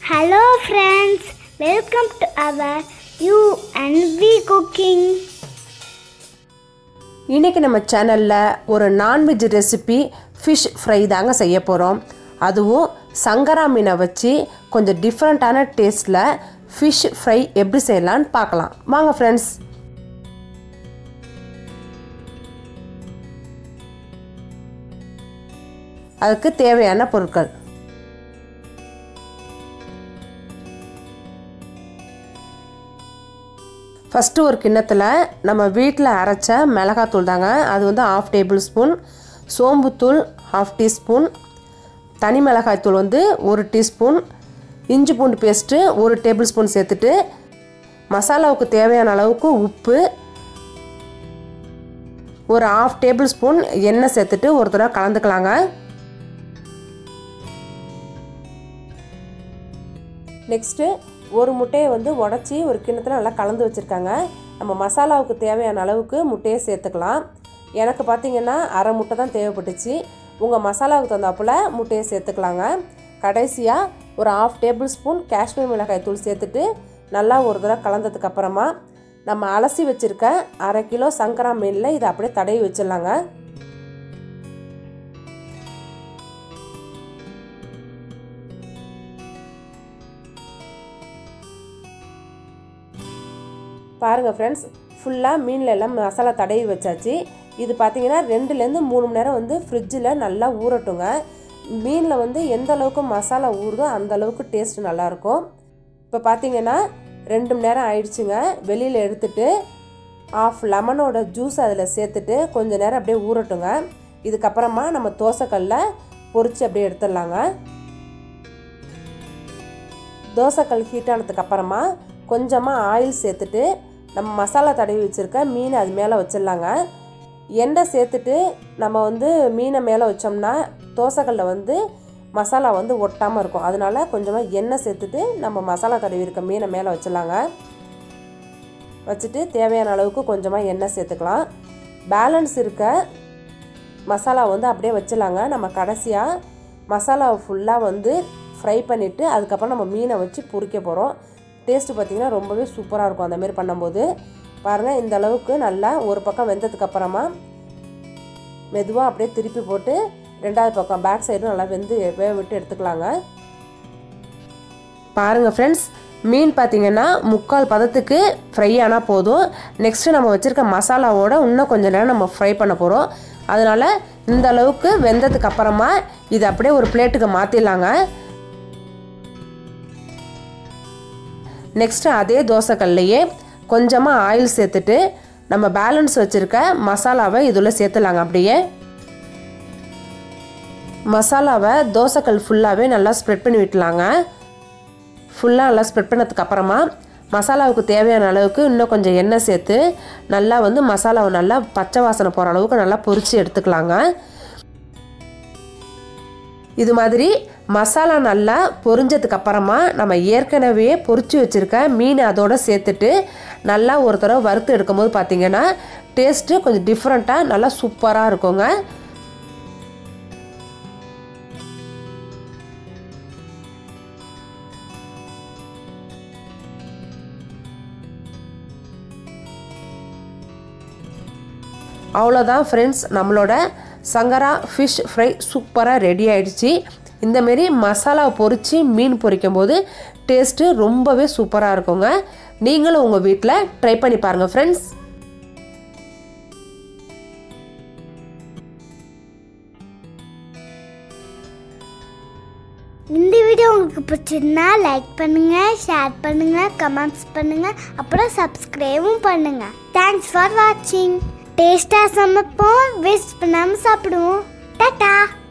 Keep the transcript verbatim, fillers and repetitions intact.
Hello friends, welcome to our U and V cooking. இன்னைக்கு நம்ம சேனல்ல ஒரு நான்வெஜ் ரெசிபி ஃபிஷ் ஃப்ரை தாங்க செய்ய போறோம். அதுவும் சங்கரா மீனை வச்சு கொஞ்சம் டிஃபரண்டான டேஸ்ட்ல ஃபிஷ் ஃப்ரை எப்படி செய்யலாம்னு பார்க்கலாம். வாங்க फ्रेंड्स. அதுக்கு தேவையான பொருட்கள் ஃபர்ஸ்ட் ஒரு கிண்ணத்துல நம்ம வீட்ல அரைச்ச மிளகாய் தூள் தாங்க. அது வந்து half டேபிள் ஸ்பூன், சோம்பு தூள் half டீஸ்பூன், தனி மிளகாய் தூள் வந்து ஒரு டீஸ்பூன், இஞ்சி பூண்டு பேஸ்ட் ஒரு டேபிள் ஸ்பூன் சேர்த்துட்டு மசாலாவுக்கு தேவையான அளவுக்கு உப்பு, ஒரு half டேபிள் ஸ்பூன் எண்ணெய் சேர்த்துட்டு ஒரு தடவை கலந்துக்கலாங்க. நெக்ஸ்ட் ஒரு முட்டையை வந்து உடைச்சி ஒரு கிண்ணத்தில் நல்லா கலந்து வச்சுருக்காங்க. நம்ம மசாலாவுக்கு தேவையான அளவுக்கு முட்டையை சேர்த்துக்கலாம். எனக்கு பார்த்திங்கன்னா அரை முட்டை தான் தேவைப்பட்டுச்சு. உங்கள் மசாலாவுக்கு தகுந்தாப்புல முட்டையை சேர்த்துக்கலாங்க. கடைசியாக ஒரு ஹாஃப் டேபிள் ஸ்பூன் காஷ்மீர் மிளகாய் தூள் சேர்த்துட்டு நல்லா ஒரு தடவை கலந்ததுக்கப்புறமா நம்ம அலசி வச்சுருக்க அரை கிலோ சங்கரா மீனில் இதை அப்படியே தடவி வச்சிடலாங்க. பாருங்கள் ஃப்ரெண்ட்ஸ், ஃபுல்லாக மீனில் எல்லாம் மசாலா தடவி வச்சாச்சு. இது பார்த்திங்கன்னா ரெண்டுலேருந்து மூணு மணி நேரம் வந்து ஃப்ரிட்ஜில் நல்லா ஊறட்டுங்க. மீனில் வந்து எந்த அளவுக்கு மசாலா ஊறுதோ அந்த அளவுக்கு டேஸ்ட் நல்லாயிருக்கும். இப்போ பார்த்திங்கன்னா ரெண்டு மணி நேரம் ஆயிடுச்சுங்க. வெளியில் எடுத்துட்டு ஆஃப் லெமனோட ஜூஸ் அதில் சேர்த்துட்டு கொஞ்சம் நேரம் அப்படியே ஊறட்டுங்க. இதுக்கப்புறமா நம்ம தோசைக்கல்லில் பொரித்து அப்படியே எடுத்துடலாங்க. தோசைக்கல் ஹீட் ஆனதுக்கப்புறமா கொஞ்சமாக ஆயில் சேர்த்துட்டு நம்ம மசாலா தடவி வச்சுருக்க மீனை அது மேலே வச்சிடலாங்க. எண்ணெய் சேர்த்துட்டு நம்ம வந்து மீனை மேலே வச்சோம்னா தோசைக்கல்லில் வந்து மசாலா வந்து ஒட்டாமல் இருக்கும். அதனால கொஞ்சமாக எண்ணெய் சேர்த்துட்டு நம்ம மசாலா தடவி இருக்க மீனை மேலே வச்சிடலாங்க. வச்சுட்டு தேவையான அளவுக்கு கொஞ்சமாக எண்ணெய் சேர்த்துக்கலாம். பேலன்ஸ் இருக்க மசாலா வந்து அப்படியே வச்சிடலாங்க. நம்ம கடைசியாக மசாலாவை ஃபுல்லாக வந்து ஃப்ரை பண்ணிவிட்டு அதுக்கப்புறம் நம்ம மீனை வச்சு பொரிக்க போகிறோம். டேஸ்ட்டு பார்த்திங்கன்னா ரொம்பவே சூப்பராக இருக்கும். அந்தமாரி பண்ணும்போது பாருங்கள், இந்த அளவுக்கு நல்லா ஒரு பக்கம் வெந்ததுக்கப்புறமா மெதுவாக அப்படியே திருப்பி போட்டு ரெண்டாவது பக்கம் பேக் சைடும் நல்லா வெந்து வேக விட்டு எடுத்துக்கலாங்க. பாருங்கள் ஃப்ரெண்ட்ஸ், மீன் பார்த்திங்கன்னா முக்கால் பதத்துக்கு ஃப்ரை ஆனால் போதும். நெக்ஸ்ட்டு நம்ம வச்சுருக்க மசாலாவோட இன்னும் கொஞ்சம் நேரம் நம்ம ஃப்ரை பண்ண போகிறோம். அதனால் இந்த அளவுக்கு வெந்ததுக்கு அப்புறமா இது அப்படியே ஒரு பிளேட்டுக்கு மாற்றிடலாங்க. நெக்ஸ்ட்டு அதே தோசைக்கல்லையே கொஞ்சமாக ஆயில் சேர்த்துட்டு நம்ம பேலன்ஸ் வச்சுருக்க மசாலாவை இதில் சேர்த்துலாங்க. அப்படியே மசாலாவை தோசைக்கல் ஃபுல்லாகவே நல்லா ஸ்ப்ரெட் பண்ணி விட்டுலாங்க. ஃபுல்லாக நல்லா ஸ்ப்ரெட் பண்ணதுக்கப்புறமா மசாலாவுக்கு தேவையான அளவுக்கு இன்னும் கொஞ்சம் எண்ணெய் சேர்த்து நல்லா வந்து மசாலாவை நல்லா பச்சை வாசனை போகிற அளவுக்கு நல்லா பொரித்து எடுத்துக்கலாங்க. இது மாதிரி மசாலா நல்லா பொரிஞ்சதுக்கு அப்புறமா நம்ம ஏற்கனவே பொரிச்சு வச்சுருக்க மீன் அதோடு சேர்த்துட்டு நல்லா ஒரு தடவை வறுத்து எடுக்கும்போது பார்த்திங்கன்னா டேஸ்ட்டு கொஞ்சம் டிஃப்ரெண்ட்டாக நல்லா சூப்பராக இருக்குங்க. அவ்வளோதான் ஃப்ரெண்ட்ஸ், நம்மளோட சங்கரா ஃபிஷ் ஃப்ரை சூப்பராக ரெடி ஆகிடுச்சு. இந்தமாரி மசாலா பொரித்து மீன் பொரிக்கும் போது டேஸ்ட்டு ரொம்பவே சூப்பராக இருக்குங்க. நீங்களும் உங்கள் வீட்டில் ட்ரை பண்ணி பாருங்கள் ஃப்ரெண்ட்ஸ். இந்த வீடியோ உங்களுக்கு பிடிச்சிருந்தா லைக் பண்ணுங்கள், ஷேர் பண்ணுங்கள், கமெண்ட்ஸ் பண்ணுங்கள், அப்புறம் சப்ஸ்கிரைபும் பண்ணுங்கள். தேங்க்ஸ் ஃபார் வாட்சிங். டேஸ்ட்டாக சமைப்போம், வேஸ்ட் பண்ணாமல் சாப்பிடுவோம். டாடா.